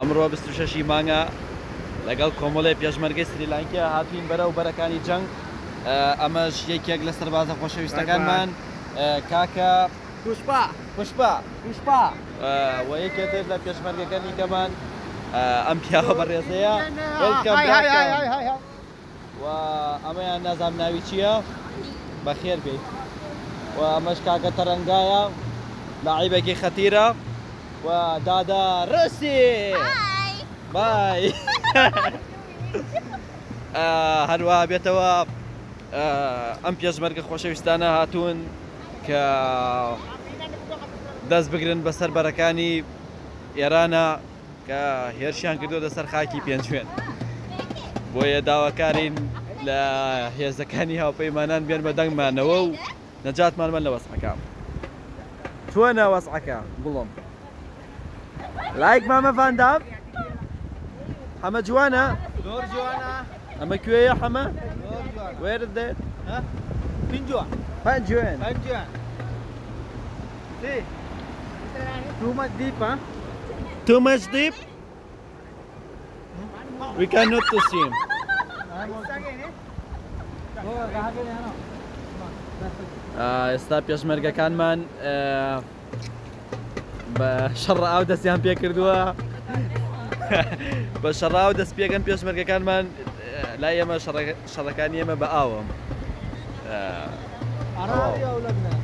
ئەمڕۆ 26 مانگە لەگەڵ کۆمەڵی پێشمەرگەی سریلانکیا هاتوین بەرەو بەرەکانی جەنگ. ئەمەش یەکێک لە سەربازە خۆشەویستەکانمان کاکە پوشپا و یەکێتر لە پێشمەرگەکانی کەمان ئەم پیاوە بەڕێزەیە و ئەمەیان نازام ناوی چییە بەخێر بێت و ئەمەش کاکە تەرەنگایە لاعیبێکی خەتیرە و دادا ڕسی بای هەروە بێتەوە ئەم پێشمەرگە خۆشەویستانە هاتوون کە دەست بگرن بەسەر بەرەکانی ئێرانە کە هێرشیان کردو لەسەر خاکی پێنجوێن بۆیە داواکارین لە هێزەکانی هاوپەیمانان بێن بە دەنگمانەوە و نەجاتمانمە لە وەسعەکە. چۆنە وەسعەکە بڵۆم لایک مامە فاندام حەمە جوانە زۆر جوانە ئەمە کوێیە حەمە وێرت دێت پەنجوێن Too much deep, huh? Too much deep? We cannot to see him. ئێستا پێشمەرگەکانمان بە شەڕاو دەستیان پێ کردووە بە شەڕاو دەست پێکەن پێشمەرگەکانمان لای ئێمە شەڕەکانی ئێمە بە ئاوە.